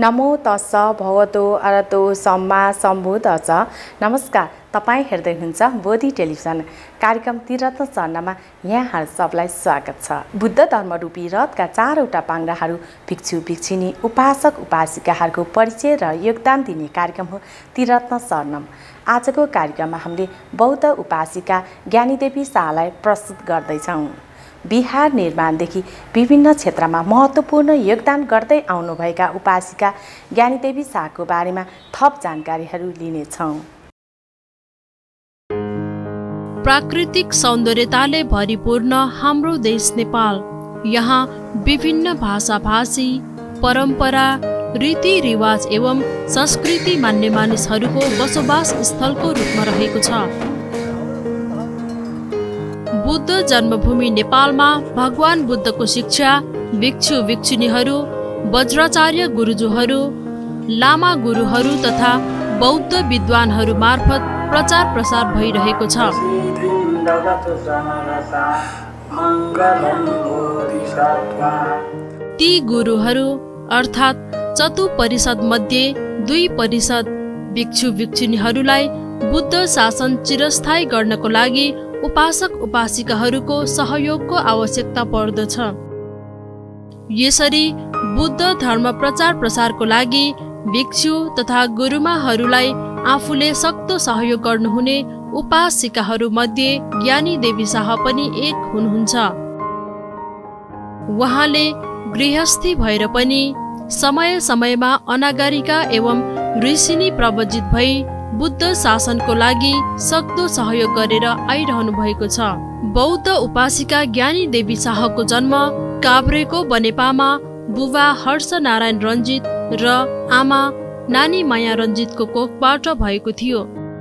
नमो तस्स भगवतो अरहतो सम्मा सम्बुद्धस्स। नमस्कार, तपाईँ हेर्दै हुनुहुन्छ बोधि टेलिभिजन कार्यक्रम त्रिरत्न चरणमा यहाँ सबलाई स्वागत छ। बुद्ध धर्मरूपी रथका चारवटा पाङ्ग्राहरू भिक्षु भिक्षिनी उपासक उपासिकाहरूको परिचय र योगदान दिने कार्यक्रम हो त्रिरत्न चरणम। आजको कार्यक्रममा हामीले बौद्ध उपासिका ज्ञानीदेवी शाहलाई प्रस्तुत गर्दैछौँ। बिहार निर्माणदेखि विभिन्न क्षेत्रमा महत्त्वपूर्ण योगदान गर्दै आउनुभएका उपासिका ज्ञानीदेवी शाहको बारेमा थप जानकारीहरू लिनेछौँ। प्राकृतिक सौन्दर्यताले भरिपूर्ण हाम्रो देश नेपाल। यहाँ विभिन्न भाषाभाषी, परम्परा, रीतिरिवाज एवं संस्कृति मान्ने मानिसहरूको बसोबास स्थलको रूपमा रहेको छ। बुद्ध जन्मभूमि नेपालमा भगवान बुद्धको शिक्षा भिक्षु भिक्षुनीहरू, वज्राचार्य गुरुजुहरू, लामा गुरुहरू तथा बौद्ध विद्वानहरू मार्फत प्रचार प्रसार भइरहेको छ। ती गुरुहरू अर्थात् चतुपरिषद मध्ये 2 परिषद भिक्षु भिक्षुनीहरूलाई बुद्ध शासन चिरस्थायी गर्नको लागि उपासक उपासिकाहरूको सहयोगको आवश्यकता पर्दछ। यसरी बुद्ध धर्म प्रचार प्रसारको लागि भिक्षु तथा गुरुमाहरूलाई आफूले सक्दो सहयोग गर्नुहुने उपासिकाहरू मध्ये ज्ञानीदेवी शाह पनि एक हुनुहुन्छ। उहाँले गृहस्थी भएर पनि समय समयमा अनागारिका एवं ऋषिनी प्रवजित भई बुद्ध शासनको लागि सक्दो सहयोग गरेर आइरहनु भएको छ। बौद्ध उपासिका ज्ञानीदेवी शाहको जन्म काभ्रेको बनेपामा बुबा हर्ष नारायण रञ्जित र आमा नानी माया रञ्जितको कोखबाट भएको थियो।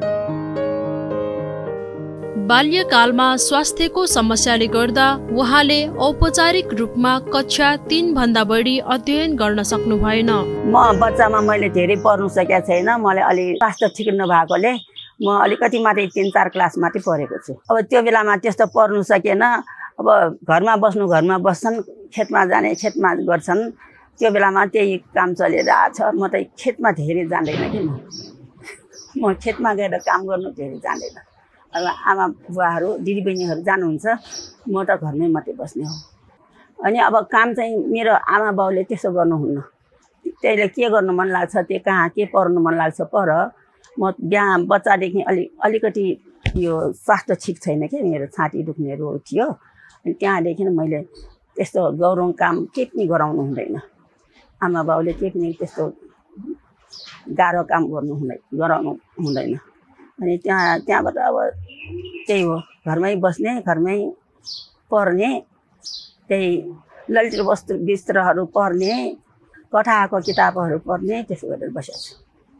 बाल्यकालमा स्वास्थ्यको समस्याले गर्दा उहाँले औपचारिक रूपमा कक्षा 3 भन्दा बढी अध्ययन गर्न सक्नु भएन। म बच्चामा मैले धेरै पढ्नु सकेको छैन। मलाई अलि स्वास्थ्य ठिक नभएकोले म अलिकति मात्रै 3-4 क्लास मात्रै पढेको छु। अब त्यो बेलामा त्यस्तो पढ्नु सकेन। अब घरमा बस्छन्, खेतमा जाने खेतमा गर्छन्। त्यो बेलामा त्यही काम चलिरहेछ। म त खेतमा धेरै जान्दैन कि म खेतमा गएर काम गर्नु धेरै जान्दैन। अब आमा बुवाहरू दिदीबहिनीहरू जानुहुन्छ, म त घरमै मात्रै बस्ने हो। अनि अब काम चाहिँ मेरो आमा बाउले त्यसो गर्नुहुन्न। त्यसले के गर्नु मन लाग्छ त्यो कहाँ के पढ्नु मन लाग्छ पढ। म बिहा बच्चादेखि अलिकति यो स्वास्थ्य ठिक छैन कि मेरो छाती दुख्ने रोग थियो। अनि त्यहाँदेखि मैले त्यस्तो गौरव काम केही पनि गराउनु हुँदैन। आमा बाउले केही पनि त्यस्तो गाह्रो काम गराउनु हुँदैन। अनि त्यहाँबाट अब त्यही हो, घरमै बस्ने, घरमै पढ्ने, त्यही ललित वस्तु वस्त्रहरू पढ्ने, कथाको किताबहरू पढ्ने, त्यसो गरेर बसेको छु।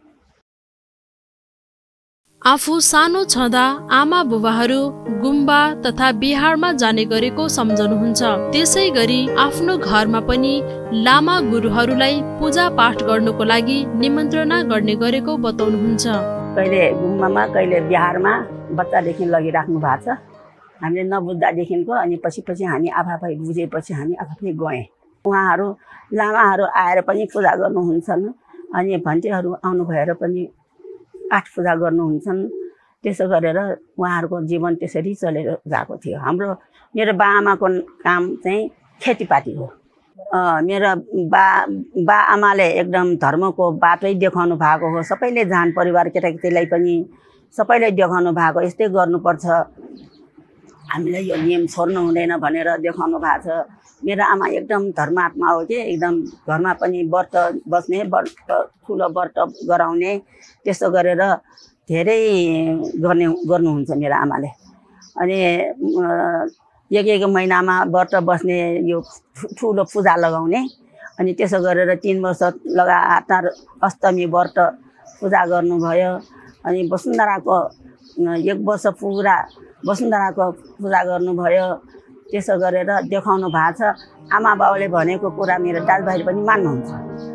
आफू सानो छँदा आमा बुबाहरू गुम्बा तथा बिहारमा जाने गरेको सम्झनुहुन्छ। त्यसै गरी आफ्नो घरमा पनि लामा गुरुहरूलाई पूजा पाठ गर्नको लागि निमन्त्रणा गर्ने गरेको बताउनुहुन्छ। कहिले गुम्बामा कहिले बिहारमा बच्चादेखि लगिराख्नु भएको छ। हामीले नबुझ्दादेखिको अनि पछि हामी आफै बुझेपछि हामी आफै गएँ। उहाँहरू लामाहरू आएर पनि पूजा गर्नुहुन्छन्। अनि भन्टेहरू आउनु भएर पनि पाठ पूजा गर्नुहुन्छन्। त्यसो गरेर उहाँहरूको जीवन त्यसरी चलेर गएको थियो। मेरो बाआमाको काम चाहिँ खेतीपाती हो। मेरो बा आमाले एकदम धर्मको बाटै देखाउनु भएको हो। सबैले जान परिवार केटाकेटीलाई पनि सबैले देखाउनु भएको, यस्तै गर्नुपर्छ, हामीलाई यो नियम छोड्नु हुँदैन भनेर देखाउनु भएको छ। मेरो आमा एकदम धर्मात्मा हो कि एकदम घरमा पनि व्रत बस्ने, ठुलो व्रत गराउने, त्यस्तो गरेर धेरै गर्नुहुन्छ मेरो आमाले। अनि एक महिनामा व्रत बस्ने, यो ठुलो पूजा लगाउने। अनि त्यसो गरेर 3 वर्ष लगातार अष्टमी व्रत पूजा गर्नुभयो। अनि वसुन्धराको 1 वर्ष पुरा वसुन्धराको पूजा गर्नुभयो। त्यसो गरेर देखाउनु भएको छ। आमा बाउले भनेको कुरा मेरो दाजुभाइले पनि मान्नुहुन्छ।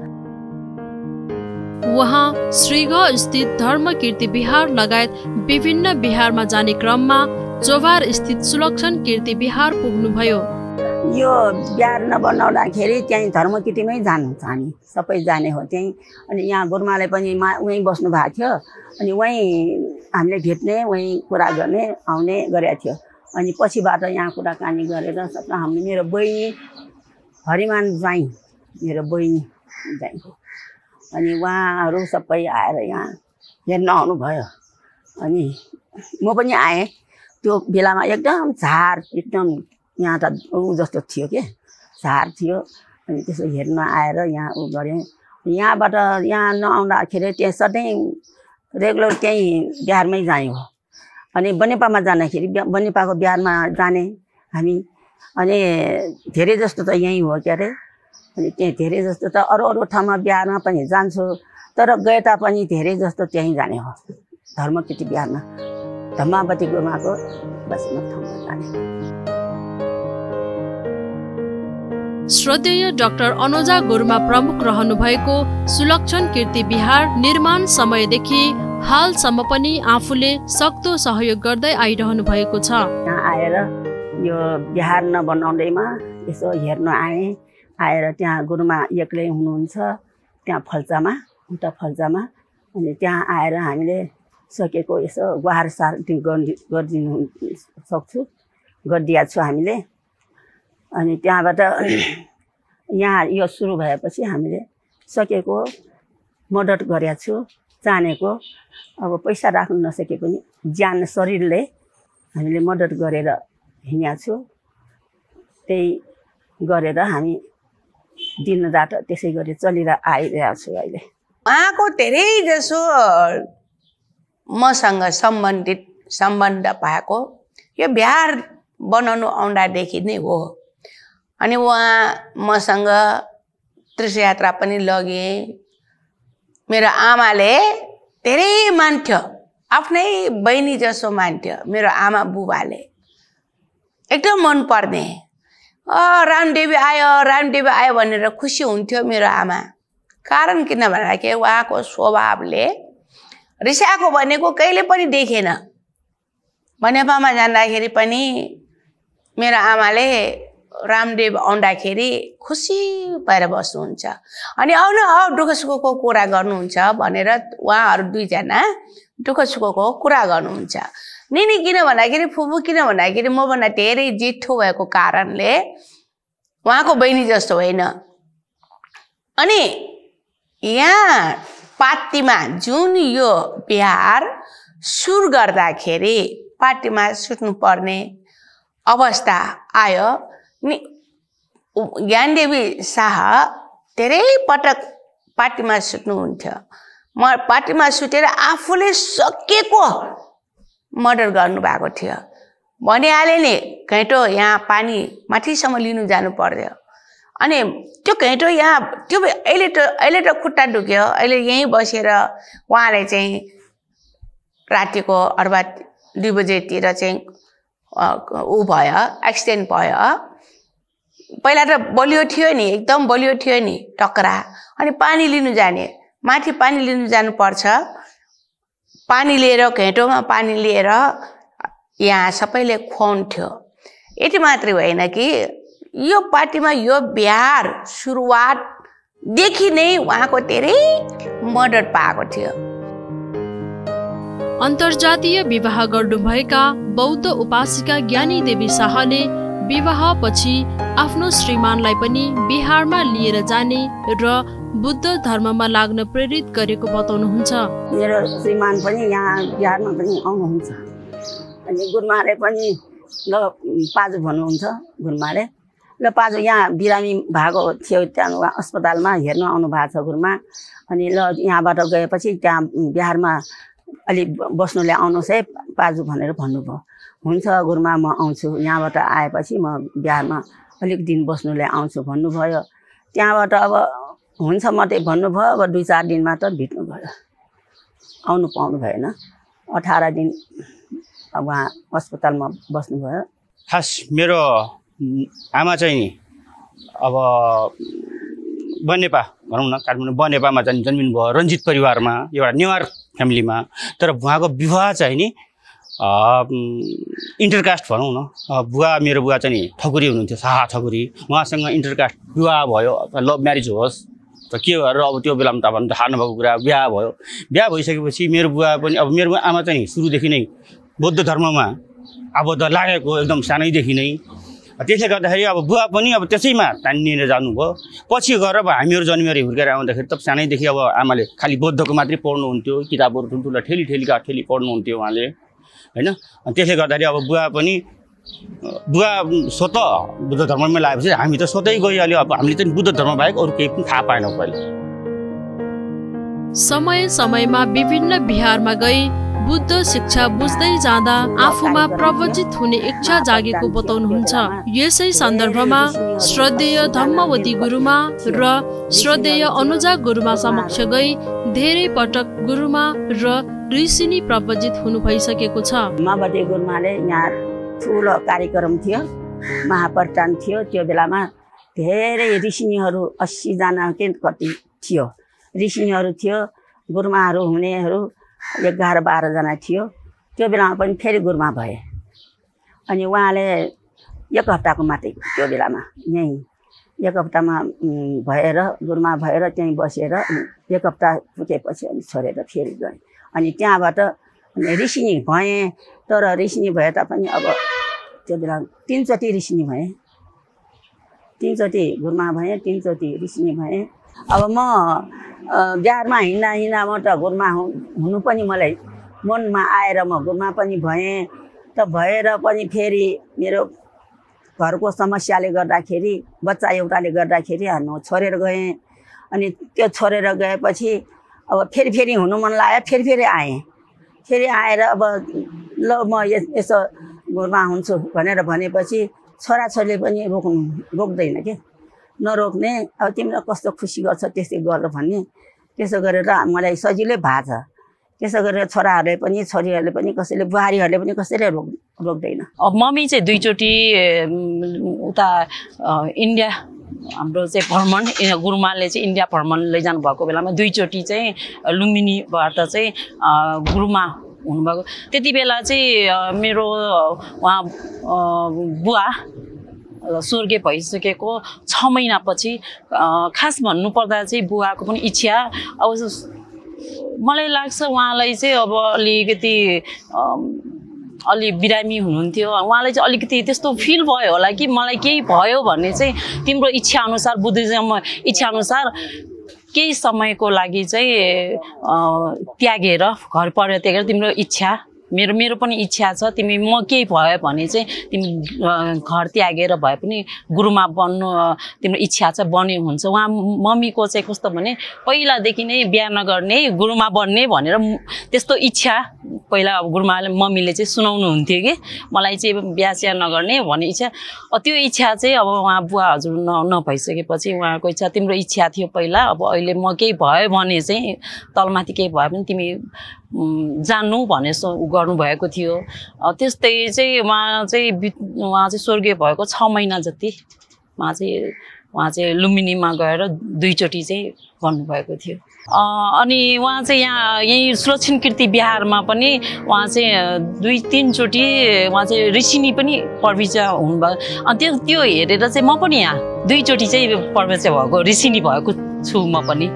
उहाँ श्रीगढ स्थित धर्म कीर्ति विहार लगायत विभिन्न विहारमा जाने क्रममा चोभार स्थित सुलक्षण कीर्ति विहार पुग्नुभयो। यो बिहार नबनाउँदाखेरि त्यहीँ धर्मकेटीमै जानुहुन्छ हामी सबै जाने हो त्यहीँ। अनि यहाँ गुरुमाले पनि उहीँ बस्नु भएको थियो अनि वहीँ हामीले भेट्ने वहीँ कुरा गर्ने आउने गरेको थियो। अनि पछिबाट यहाँ कुराकानी गरेर सबै हामी मेरो बहिनी हरिमान ज्वाइँ मेरो बहिनी ज्वाइँ अनि उहाँहरू सबै आएर यहाँ हेर्न आउनुभयो। अनि म पनि आएँ। त्यो बेलामा एकदम झार एकदम यहाँ त ऊ जस्तो थियो के झार थियो। अनि त्यसो हेर्न आएर यहाँ ऊ गरेँ। यहाँबाट यहाँ नआउँदाखेरि त्यहाँ सधैँ रेगुलर त्यहीँ बिहारमै जाने हो। अनि बनेपामा जाँदाखेरि बनेपाको बिहारमा जाने हामी। अनि धेरै जस्तो त यहीँ हो के अरे। अनि त्यहाँ धेरै जस्तो त अरू अरू ठाउँमा बिहारमा पनि जान्छु तर गए तापनि धेरै जस्तो त्यहीँ जाने हो धर्मकेटी बिहारमा धम्मावती गुरुमाको बस्ने ठाउँमा जाने। श्रद्धेय डाक्टर अनुजा गुरुमा प्रमुख रहनु भएको सुलक्षण कीर्ति विहार निर्माण समयदेखि हालसम्म पनि आफूले सक्दो सहयोग गर्दै आइरहनु भएको छ। यहाँ आएर यो बिहार नबनाउँदैमा यसो हेर्न आएर त्यहाँ गुरुमा एक्लै हुनुहुन्छ त्यहाँ फल्चामा उता फल्चामा। अनि त्यहाँ आएर हामीले सकेको यसो गुहार सार गरिदिनु गरिदिएको छु हामीले। अनि त्यहाँबाट यहाँ यो सुरु भएपछि हामीले सकेको मद्दत गरेको छु जानेको। अब पैसा राख्नु नसके पनि ज्यान शरीरले हामीले मद्दत गरेर हिँडेको छु। त्यही गरेर हामी दिनरात त्यसै गरी चलिएर आइरहेको छु। अहिले उहाँको धेरै जसो मसँग सम्बन्ध पाएको यो बिहार बनाउनु आउँदादेखि नै हो। अनि उहाँ मसँग तीर्थयात्रा पनि लगे। मेरो आमाले धेरै मान्थ्यो आफ्नै बहिनी जसो मान्थ्यो मेरो आमा बुबाले एकदम मन पर्ने। रामदेवी आयो भनेर खुसी हुन्थ्यो मेरो आमा। कारण किन भन्दाखेरि उहाँको स्वभावले रिसाएको भनेको कहिले पनि देखेन। बनेपामा जाँदाखेरि पनि मेरो आमाले रामदेव आउँदाखेरि खुसी भएर बस्नुहुन्छ। अनि आउनु दुःख सुखको कुरा गर्नुहुन्छ भनेर उहाँहरू दुईजना दुःख सुखको कुरा गर्नुहुन्छ। निनी किन भन्दाखेरि फुपू किन भन्दाखेरि मभन्दा धेरै जेठो भएको कारणले उहाँको बहिनी जस्तो होइन। अनि यहाँ पार्टीमा जुन यो बिहार सुरु गर्दाखेरि पार्टीमा सुत्नु पर्ने अवस्था आयो नि। ज्ञानदेवी शाह धेरै पटक पार्टीमा सुत्नुहुन्थ्यो। म पार्टीमा सुतेर आफूले सकेको मर्डर गर्नुभएको थियो। भनिहाले नि घैँटो यहाँ पानी माथिसम्म लिनु जानु पर्यो। अनि त्यो घैँटो यहाँ त्यो अहिले त खुट्टा दुख्यो। अहिले यहीँ बसेर उहाँले चाहिँ रातिको 2 बजेतिर चाहिँ ऊ भयो एक्सिडेन्ट भयो। पहिला त बलियो थियो नि एकदम बलियो थियो नि टक्रा। अनि पानी लिनु जाने माथि पानी लिनु जानुपर्छ। पानी लिएर घैँटोमा पानी लिएर यहाँ सबैले खुवाउँथ्यो। यति मात्रै होइन कि यो पार्टीमा यो बिहार सुरुवातदेखि नै उहाँको धेरै मद्दत पाएको थियो। अन्तर्जातीय विवाह गर्नुभएका बौद्ध उपासिका ज्ञानी देवी शाहले विवाहपछि आफ्नो श्रीमानलाई पनि बिहारमा लिएर जाने र बुद्ध धर्ममा लाग्न प्रेरित गरेको बताउनुहुन्छ। मेरो श्रीमान पनि यहाँ बिहारमा पनि आउनुहुन्छ। अनि गुरुमाले पनि ल पाजु भन्नुहुन्छ। गुरुमाले ल पाजु यहाँ बिरामी भएको थियो त्यहाँ अस्पतालमा हेर्न आउनु भएको छ गुरुमा। अनि ल यहाँबाट गएपछि त्यहाँ बिहारमा अलि बस्नुले आउनुहोस् है पाजु भनेर भन्नुभयो। हुन्छ गुरुमा म आउँछु। यहाँबाट आएपछि म बिहारमा अलिक दिन बस्नुले आउँछु भन्नुभयो। त्यहाँबाट अब हुन्छ मात्रै भन्नुभयो। अब 2-4 दिनमा त भेट्नु भयो आउनु पाउनु भएन। 18 दिन अब उहाँ अस्पतालमा बस्नुभयो। खास मेरो आमा चाहिँ नि अब बनेपा भनौँ न काठमाडौँ बनेपामा जन्मिनु भयो रञ्जित परिवारमा एउटा नेवार फ्यामिलीमा। तर उहाँको विवाह चाहिँ नि इन्टरकास्ट भनौँ न। मेरो बुवा चाहिँ नि ठकुरी हुनुहुन्थ्यो, शाह ठकुरी। उहाँसँग इन्टरकास्ट विवाह भयो, लभ म्यारिज होस् त के गरेर अब त्यो बेलामा त अब थाहा नभएको कुरा बिहा भयो। बिहा भइसकेपछि मेरो बुवा पनि अब मेरो आमा चाहिँ सुरुदेखि नै बौद्ध धर्ममा आबद्ध लागेको एकदम सानैदेखि नै। त्यसले गर्दाखेरि अब बुवा पनि अब त्यसैमा तानिएर जानुभयो। पछि गएर अब हामीहरू जन्मेर हुर्केर आउँदाखेरि त सानैदेखि अब आमाले खालि बौद्धको मात्रै पढ्नुहुन्थ्यो, किताबहरू ठुल्ठुला ठेली पढ्नुहुन्थ्यो उहाँले होइन। त्यसले गर्दाखेरि अब बुवा स्वतः बुद्ध धर्ममै लागेपछि हामी त स्वतै गइहाल्यो। अब हामीले चाहिँ बुद्ध धर्म बाहेक अरू केही पनि थाहा पाएनौँ पहिले। समयमा विभिन्न बिहारमा गई बुद्ध शिक्षा बुझ्दै जाँदा आफूमा प्रवचित हुने इच्छा जागेको बताउनुहुन्छ। यसै सन्दर्भमा श्रद्धेय धम्मवती गुरुमा र श्रद्धेय अनुजा गुरुमा समक्ष गई धेरै पटक गुरुमा र ऋषिनी प्रवचित हुनु भइसकेको छ। धम्मवती गुरुमाले यहाँ ठुलो कार्यक्रम थियो, महाप्रस्थान थियो। त्यो बेलामा धेरै ऋषिनीहरू 80 जना के कति थियो ऋषिनीहरू थियो। गुरुमाहरू हुनेहरू 11-12 जना थियो। त्यो बेलामा पनि फेरि गुरुमा भए। अनि उहाँले 1 हप्ताको मात्रै त्यो बेलामा यहीँ 1 हप्तामा भएर गुरुमा भएर त्यहीँ बसेर 1 हप्ता पुगेपछि अनि छोडेर फेरि गएँ। अनि त्यहाँबाट ऋषिनी भएँ। तर ऋषिनी भए तापनि अब त्यो बेला 3 चोटि ऋषिनी भएँ, 3 चोटि गुरुमा भएँ, 3 चोटि ऋषिनी भएँ। अब म बिहारमा हिँड्दा म त गुरुमा हुनु पनि मलाई मनमा आएर म गुरुमा पनि भएँ। त भएर पनि फेरि मेरो घरको समस्याले गर्दाखेरि बच्चा एउटाले गर्दाखेरि म छोडेर गएँ। अनि त्यो छोडेर गएपछि अब फेरि हुनु मन लाग्यो, फेरि आएँ। फेरि आएर अब ल म यसो गुरुमा हुन्छु भनेर भनेपछि छोराछोरीले पनि रोक्दैन के, नरोक्ने। अब तिमीलाई कस्तो खुसी गर्छ त्यस्तै गर भन्ने। त्यसो गरेर मलाई सजिलै भएको छ। त्यसो गरेर छोराहरूले पनि छोरीहरूले पनि कसैले बुहारीहरूले पनि कसैले रोक्दैन। अब मम्मी चाहिँ 2 चोटि उता इन्डिया हाम्रो चाहिँ भ्रमण गुरुमाले चाहिँ इन्डिया भ्रमण लैजानु भएको बेलामा 2 चोटि चाहिँ लुम्बिनीबाट चाहिँ गुरुमा हुनुभएको। त्यति बेला चाहिँ मेरो उहाँ बुवा स्वर्गीय भइसकेको 6 महिनापछि खास भन्नुपर्दा चाहिँ बुवाको पनि इच्छा अब मलाई लाग्छ उहाँलाई चाहिँ अब अलिकति अलि बिरामी हुनुहुन्थ्यो। उहाँलाई चाहिँ अलिकति त्यस्तो फिल भयो होला कि मलाई केही भयो भने चाहिँ तिम्रो इच्छा अनुसार बुद्धिज्म इच्छा अनुसार केही समयको लागि चाहिँ त्यागेर घर परित्यागेर तिम्रो इच्छा मेरो पनि इच्छा छ तिमी म केही भयो भने चाहिँ तिमी घर त्यागेर भए पनि गुरुमा बन्नु तिम्रो इच्छा छ बन्ने हुन्छ। उहाँ मम्मीको चाहिँ कस्तो भने पहिलादेखि नै बिहा नगर्ने गुरुमा बन्ने भनेर त्यस्तो इच्छा पहिला गुरुमाले मम्मीले चाहिँ सुनाउनु हुन्थ्यो कि मलाई चाहिँ बिहा स्या नगर्ने भन्ने इच्छा। त्यो इच्छा चाहिँ अब उहाँ बुवा हजुर नभइसकेपछि उहाँको इच्छा तिम्रो इच्छा थियो पहिला, अब अहिले म केही भयो भने चाहिँ तलमाथि केही भयो भने तिमी जान्नु भने गर्नुभएको थियो। त्यस्तै चाहिँ उहाँ चाहिँ स्वर्गीय भएको 6 महिना जति उहाँ चाहिँ लुम्बिनीमा गएर 2 चोटि चाहिँ भन्नुभएको थियो। अनि उहाँ चाहिँ यही सुलक्षण कीर्ति बिहारमा पनि उहाँ चाहिँ 2-3 चोटि उहाँ चाहिँ ऋषिनी पनि प्रविचा हुनुभयो। अनि त्यो हेरेर चाहिँ म पनि यहाँ 2 चोटि चाहिँ प्रविचा भएको ऋषिनी भएको छु म पनि।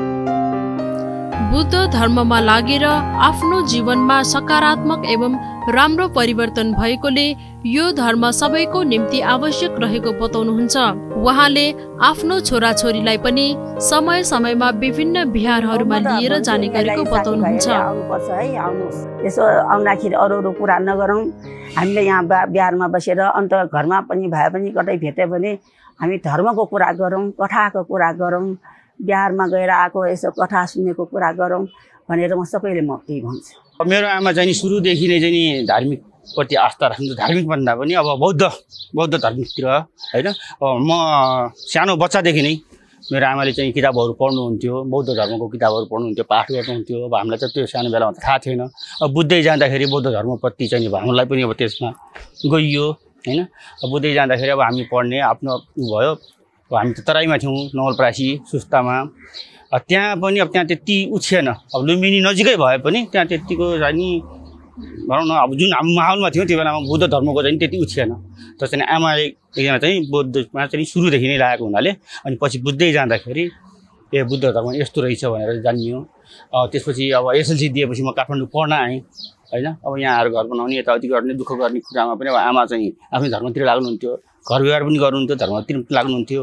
बुद्ध धर्ममा लागेर आफ्नो जीवनमा सकारात्मक एवं राम्रो परिवर्तन भएकोले यो धर्म सबैको निम्ति आवश्यक रहेको बताउनुहुन्छ। उहाँले आफ्नो छोराछोरीलाई पनि समय समयमा विभिन्न बिहारहरूमा लिएर जाने गरेको बताउनुहुन्छ। यसो आउँदाखेरि अरू कुरा नगरौँ, हामीले यहाँ बिहारमा बसेर अन्त घरमा पनि भए पनि कतै भेट्यो भने हामी धर्मको कुरा गरौँ, कथाको कुरा गरौँ, बिहारमा गएर आएको यसो कथा सुनेको कुरा गरौँ भनेर म सबैले म त्यही भन्छु। मेरो आमा चाहिँ नि सुरुदेखि नै चाहिँ नि धार्मिकप्रति आस्था राख्नु, धार्मिक भन्दा पनि अब बौद्ध धार्मिकतिर होइन। म सानो बच्चादेखि नै मेरो आमाले चाहिँ किताबहरू पढ्नुहुन्थ्यो, बौद्ध धर्मको किताबहरू पढ्नुहुन्थ्यो, पाठ गर्नुहुन्थ्यो। अब हामीलाई त त्यो सानो बेलामा त थाहा थिएन। अब बुझ्दै जाँदाखेरि बौद्ध धर्मप्रति चाहिँ हामीलाई पनि अब त्यसमा गइयो होइन। अब बुझ्दै जाँदाखेरि अब हामी पढ्ने आफ्नो भयो। हामी त तराईमा थियौँ, नवलपरासी सुस्तामा। त्यहाँ पनि अब त्यहाँ त्यति उछेन। अब लुम्बिनी नजिकै भए पनि त्यहाँ त्यतिको नि भनौँ न अब जुन हाम्रो माहौलमा थियो त्यो बेलामा बुद्ध धर्मको चाहिँ त्यति उ थिएन। तर चाहिँ आमा एकजना चाहिँ बौद्धमा चाहिँ सुरुदेखि नै लागेको हुनाले अनि पछि बुझ्दै जाँदाखेरि ए बुद्ध धर्म यस्तो रहेछ भनेर जानियो। त्यसपछि अब एसएलसी दिएपछि म काठमाडौँ पढ्न आएँ होइन। अब यहाँ आएर घर बनाउने यताउति गर्ने दुःख गर्ने कुरामा पनि अब आमा चाहिँ आफ्नै धर्मतिर लाग्नुहुन्थ्यो, घर व्यवहार पनि गर्नुहुन्थ्यो, धर्मतिर लाग्नुहुन्थ्यो।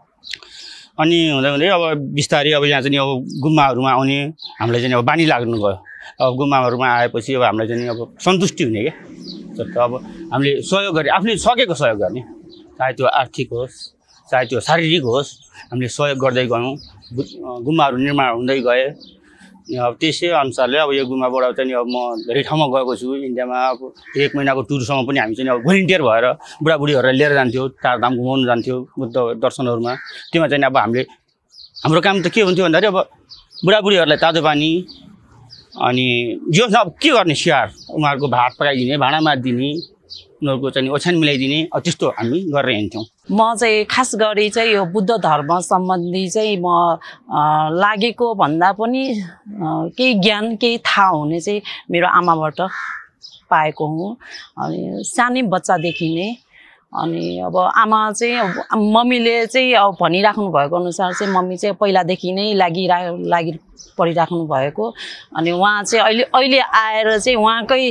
अनि हुँदै हुँदै अब बिस्तारै अब यहाँ चाहिँ अब गुम्बाहरूमा आउने हामीलाई चाहिँ अब बानी लाग्नु गयो। अब गुम्बाहरूमा आएपछि अब हामीलाई चाहिँ अब सन्तुष्टि हुने क्या। तर अब हामीले सहयोग गरे, आफूले सकेको सहयोग गर्ने, चाहे त्यो आर्थिक होस् चाहे त्यो शारीरिक होस्, हामीले सहयोग गर्दै गयौँ। गुम्बाहरू निर्माण हुँदै गए। अब त्यसै अनुसारले अब यो गुम्बाबाट चाहिँ अब म धेरै ठाउँमा गएको छु इन्डियामा। अब 1 महिनाको टुरसम्म पनि हामी चाहिँ अब भोलिन्टियर भएर बुढाबुढीहरूलाई लिएर जान्थ्यौँ, चारधाम घुमाउनु जान्थ्यौँ बुद्ध दर्शनहरूमा। त्यसमा चाहिँ अब हामीले हाम्रो काम त के हुन्थ्यो भन्दाखेरि अब बुढाबुढीहरूलाई तातो पानी अनि जो अब के गर्ने स्याहार, उनीहरूको भात पकाइदिने, भाँडा माझिदिने, उनीहरूको चाहिँ ओछ्यान मिलाइदिने, त्यस्तो हामी गरेर हिँड्थ्यौँ। म चाहिँ खास गरी चाहिँ यो बुद्ध धर्म सम्बन्धी चाहिँ म लागेको भन्दा पनि केही ज्ञान केही थाहा हुने चाहिँ मेरो आमाबाट पाएको हुँ। अनि सानै बच्चादेखि नै अनि अब आमा चाहिँ मम्मीले चाहिँ अब भनिराख्नु भएको अनुसार चाहिँ मम्मी चाहिँ पहिलादेखि नै लागि परिराख्नु भएको। अनि उहाँ चाहिँ अहिले आएर चाहिँ उहाँकै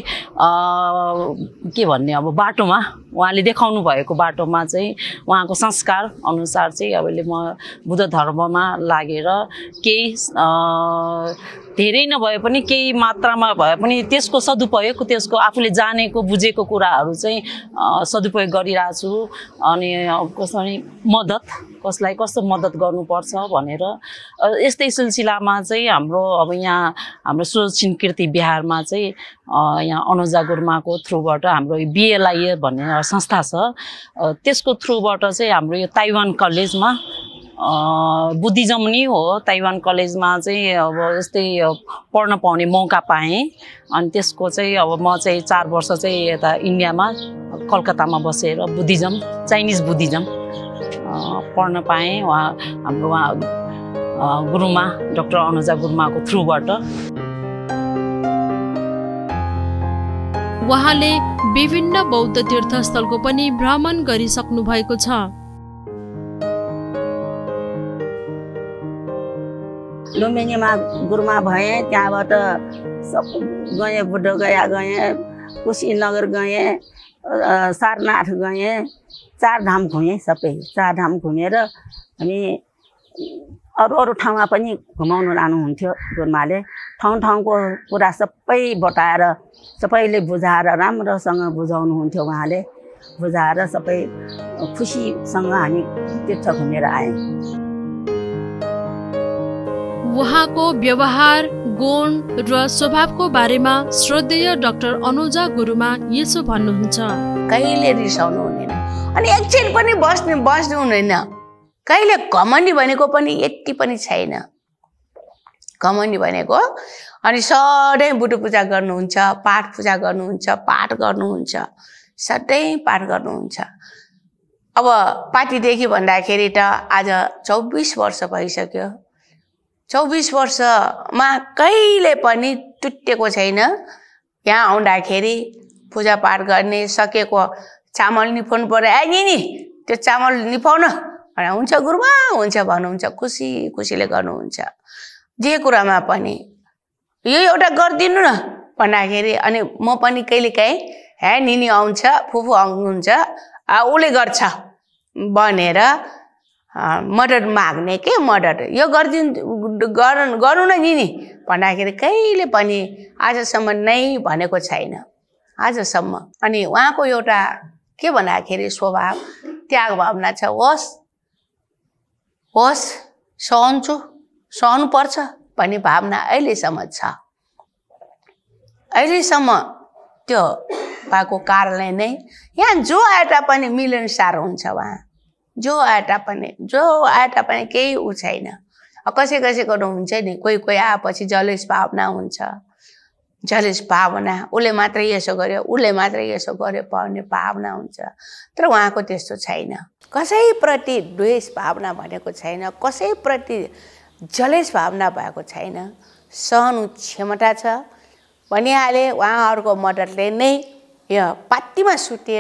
के भन्ने अब बाटोमा उहाँले देखाउनु भएको बाटोमा चाहिँ उहाँको संस्कार अनुसार चाहिँ अहिले म बुद्ध धर्ममा लागेर केही धेरै नभए पनि केही मात्रामा भए पनि त्यसको सदुपयोग, त्यसको आफूले जानेको बुझेको कुराहरू चाहिँ सदुपयोग गरिरहेको छु। अनि कसरी कसलाई कस्तो मद्दत गर्नुपर्छ भनेर यस्तै सिलसिलामा चाहिँ हाम्रो अब यहाँ हाम्रो सुरक्षित कीर्ति बिहारमा चाहिँ यहाँ अनुजा गुरुमाको थ्रुबाट हाम्रो BLIA भन्ने संस्था छ, त्यसको थ्रुबाट चाहिँ हाम्रो यो ताइवान कलेजमा बुद्धिज्म नै हो, ताइवान कलेजमा चाहिँ अब यस्तै पढ्न पाउने मौका पाएँ। अनि त्यसको चाहिँ अब म चाहिँ 4 वर्ष चाहिँ यता इन्डियामा कलकत्तामा बसेर चाइनिज बुद्धिज्म पढ्न पाएँ। हाम्रो गुरुमा डाक्टर अनुजा गुरुमाको थ्रुबाट। उहाँले विभिन्न बौद्ध तीर्थस्थलको पनि भ्रमण गरिसक्नु भएको छ। लुम्बिनीमा गुरुमा भएँ, त्यहाँबाट सब गएँ, बुद्धगया गएँ, कुशीनगर गएँ, सारनाथ गएँ, 4 धाम घुमेँ। सबै 4 धाम घुमेर हामी अरू ठाउँमा पनि घुमाउनु लानुहुन्थ्यो गुरुमाले। ठाउँको कुरा सबै बताएर सबैले बुझाएर राम्रोसँग बुझाउनुहुन्थ्यो। उहाँले बुझाएर सबै खुसीसँग हामी तीर्थ घुमेर आयौँ। उहाँको व्यवहार, गुण र स्वभावको बारेमा श्रद्धेय डाक्टर अनुजा गुरुमा यसो भन्नुहुन्छ। कहिले रिसाउनु हुँदैन अनि एकछिन पनि बस्नु हुँदैन। कहिले घमण्डी भनेको पनि यति पनि छैन। घमण्डी भनेको अनि सधैँ बुटु पूजा गर्नुहुन्छ, पाठ पूजा गर्नुहुन्छ, पाठ गर्नुहुन्छ, सधैँ पाठ गर्नुहुन्छ। अब पार्टीदेखि भन्दाखेरि त आज 24 वर्ष भइसक्यो। 24 वर्षमा कहिले पनि टुटेको छैन। यहाँ आउँदाखेरि पूजापाठ गर्ने, सकेको चामल निफाउनु पर्यो, नि त्यो चामल निफाउन हुन्छ गुरुमा हुन्छ भन्नुहुन्छ, खुसीले गर्नुहुन्छ। जे कुरामा पनि यो एउटा गरिदिनु न भन्दाखेरि अनि म पनि कहिलेकाहीँ निनी आउँछ, फुफू आउनुहुन्छ, उसले गर्छ भनेर मद्दत माग्ने के मद्दत यो गर्नु न निनी भन्दाखेरि कहिले पनि आजसम्म नै भनेको छैन, आजसम्म। अनि उहाँको एउटा के भन्दाखेरि स्वभाव, त्याग भावना छ। होस् सहनु पर्छ भन्ने भावना अहिलेसम्म छ। अहिलेसम्म त्यो भएको कारणले नै यहाँ जो आएता पनि मिलनसार हुन्छ। उहाँ जो आएता पनि केही उ छैन। कसैको हुन्छ नि, कोही आएपछि जलेस भावना हुन्छ। जलेस भावना, उसले मात्रै यसो गर्यो, उसले मात्रै यसो गर्यो भन्ने भावना हुन्छ। तर उहाँको त्यस्तो छैन। कसैप्रति द्वेष भावना भनेको छैन, कसैप्रति जलेस भावना भएको छैन। सहनु क्षमता छ, भनिहाले उहाँहरूको मद्दतले नै यो पात्तीमा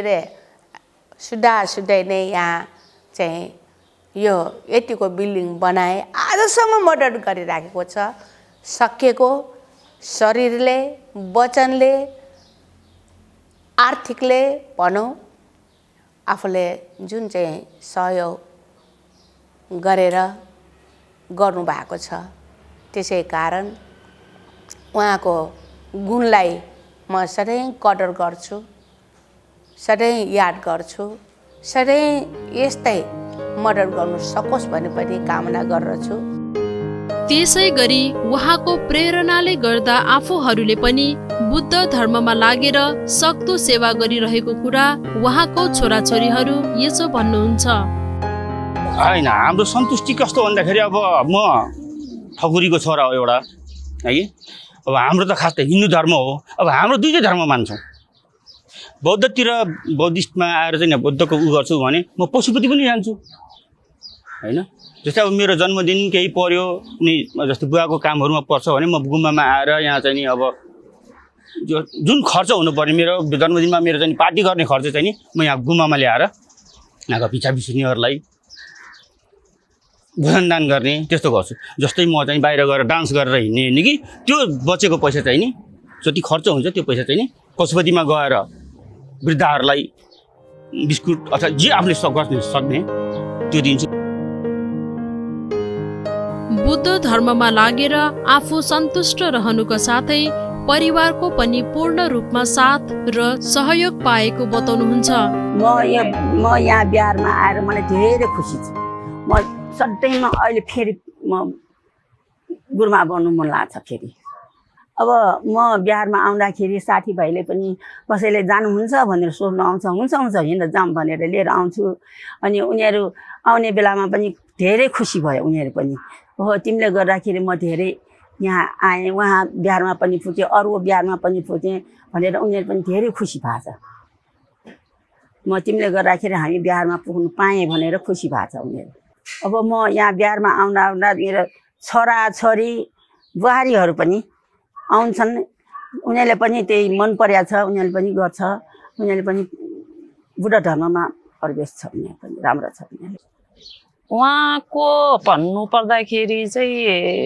सुत्दै नै यहाँ चाहिँ यो यतिको बिल्डिङ बनाए आजसम्म मद्दत गरिराखेको छ। सकेको शरीरले वचनले आर्थिकले भनौँ आफूले जुन चाहिँ सहयोग गरेर गर्नुभएको छ त्यसै कारण उहाँको गुणलाई म सधैँ कदर गर्छु, सधैँ याद गर्छु, सधैँ यस्तै मद्दत गर्नु सकोस् भन्ने पनि कामना गर्दछु। त्यसै गरी उहाँको प्रेरणाले गर्दा आफूहरूले पनि बुद्ध धर्ममा लागेर सक्दो सेवा गरिरहेको कुरा उहाँको छोराछोरीहरू यसो भन्नुहुन्छ। होइन, हाम्रो सन्तुष्टि कस्तो भन्दाखेरि अब म ठकुरीको छोरा हो एउटा है। अब हाम्रो त खास त हिन्दू धर्म हो। अब हाम्रो दुईटै धर्म मान्छौँ। बौद्धतिर बौद्धिस्टमा आएर चाहिँ बुद्धको उ गर्छु भने म पशुपति पनि जान्छु होइन। जस्तै अब मेरो जन्मदिन केही पर्यो नि, जस्तो बुवाको कामहरूमा पर्छ भने म गुम्बामा आएर यहाँ चाहिँ नि अब जुन खर्च हुनुपर्ने मेरो जन्मदिनमा मेरो चाहिँ पार्टी गर्ने खर्च चाहिँ नि म यहाँ गुम्बामा ल्याएर यहाँको पिछा बिसुनीहरूलाई भोजनदान गर्ने त्यस्तो गर्छु। जस्तै म चाहिँ बाहिर गएर डान्स गरेर हिँड्ने कि त्यो बचेको पैसा चाहिँ नि जति खर्च हुन्छ त्यो पैसा चाहिँ नि पशुपतिमा गएर वृद्धहरूलाई बिस्कुट अथवा जे आफूले गर्न सक्ने त्यो दिन्छु। बुद्ध धर्ममा लागेर आफू सन्तुष्ट रहनुका साथै परिवारको पनि पूर्ण रूपमा साथ र सहयोग पाएको बताउनुहुन्छ। म यहाँ बिहारमा आएर मलाई धेरै खुसी छु। म सधैँमा अहिले फेरि म गुरुमा बन्नु मन लाग्छ फेरि। अब म बिहारमा आउँदाखेरि साथीभाइले पनि कसैले जानुहुन्छ भनेर सोध्नु आउँछ, हुन्छ हिँड्दा जाऊँ भनेर लिएर आउँछु। अनि उनीहरू आउने बेलामा पनि धेरै खुसी भयो उनीहरू पनि। हो तिमीले गर्दाखेरि म धेरै यहाँ आएँ, उहाँ बिहारमा पनि फुटेँ, अरू बिहारमा पनि फुटेँ भनेर उनीहरू पनि धेरै खुसी भएको छ। म तिमीले गर्दाखेरि हामी बिहारमा पुग्नु पाएँ भनेर खुसी भएको छ उनीहरू। अब म यहाँ बिहारमा आउँदा मेरो छोराछोरी बुहारीहरू पनि आउँछन्, उनीहरूले पनि त्यही मन परेको छ, उनीहरूले पनि गर्छ, उनीहरूले पनि बुद्ध धर्ममा प्रवेश छ, उनीहरू पनि राम्रो छ। उहाँको भन्नु पर्दाखेरि चाहिँ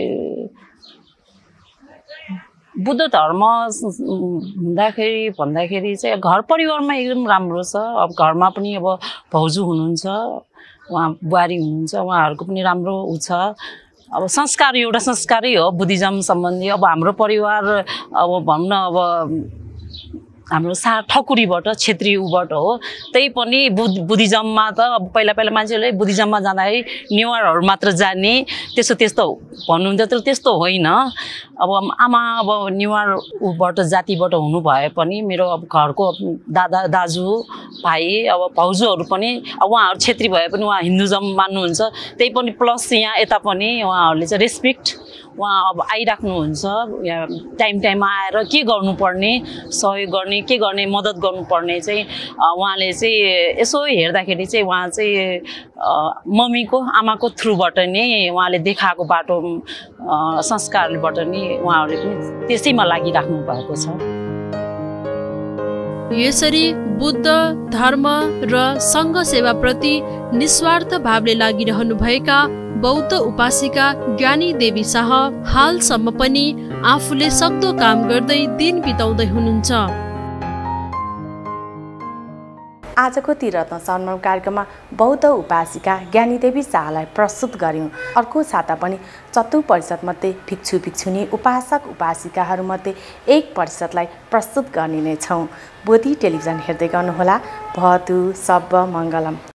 बुद्ध धर्म भन्दाखेरि चाहिँ घर परिवारमा एकदम राम्रो छ। अब घरमा पनि अब भाउजू हुनुहुन्छ, उहाँ बुहारी हुनुहुन्छ, उहाँहरूको पनि राम्रो उ छ। अब संस्कार एउटा संस्कारै हो बुद्धिज्म सम्बन्धी। अब हाम्रो परिवार अब भनौँ न अब हाम्रो ठकुरीबाट क्षेत्रीय उबाट हो, त्यही पनि बुद्धिज्ममा त अब पहिला मान्छेहरूले बुद्धिज्ममा जाँदाखेरि नेवारहरू मात्र जाने त्यस्तो भन्नुहुन्थ्यो, तर त्यस्तो होइन। अब आमा अब नेवार उबाट जातिबाट हुनु भए पनि मेरो अब घरको दाजु भाइ अब भाउजूहरू पनि अब उहाँहरू क्षेत्री भए पनि उहाँ हिन्दुज्म मान्नुहुन्छ, त्यही पनि प्लस यहाँ यता पनि उहाँहरूले चाहिँ रेस्पेक्ट उहाँ अब आइराख्नुहुन्छ। यहाँ टाइममा आएर के गर्नुपर्ने सहयोग गर्ने, के गर्ने मद्दत गर्नुपर्ने चाहिँ उहाँले चाहिँ यसो हेर्दाखेरि चाहिँ उहाँ चाहिँ मम्मीको आमाको थ्रुबाट नै उहाँले देखाएको बाटो संस्कारबाट नै उहाँहरूले पनि त्यसैमा लागिराख्नु भएको छ। यसरी बुद्ध धर्म र सङ्घ सेवाप्रति निस्वार्थ भावले लागिरहनुभएका बौद्ध उपासिका ज्ञानी देवी शाह हालसम्म पनि आफूले सक्दो काम गर्दै दिन बिताउँदै हुनुहुन्छ। आजको तीरत्न सम्मान कार्यक्रममा बौद्ध उपासिका ज्ञानी देवी शाहलाई प्रस्तुत गर्यौं। अर्को साता पनि 4% मध्ये भिक्षु भिक्षुनी उपासक उपासिकाहरूमध्ये 1%लाई प्रस्तुत गर्ने नै छौं। बोधी टेलिभिजन हेर्दै गर्नुहोला। भवतु सब मङ्गलम।